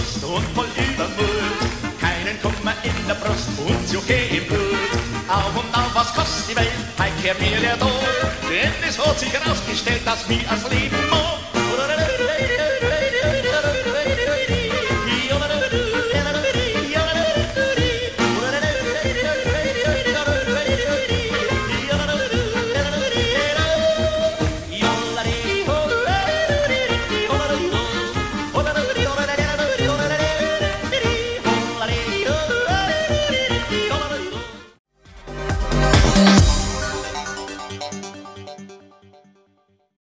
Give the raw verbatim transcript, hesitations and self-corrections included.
Lust und voll Übermut. Keinen Kummer in der Brust und Suche im Blut. Auf und auf, was kostet die Welt, heim kehrt mir der Tod. Denn es hat sich herausgestellt, dass mir als Leben